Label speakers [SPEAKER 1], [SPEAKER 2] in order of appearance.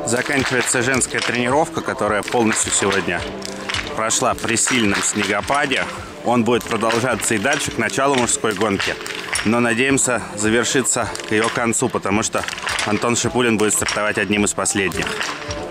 [SPEAKER 1] Заканчивается женская тренировка, которая полностью сегодня прошла при сильном снегопаде. Он будет продолжаться и дальше, к началу мужской гонки. Но надеемся завершиться к ее концу, потому что Антон Шипулин будет стартовать одним из последних.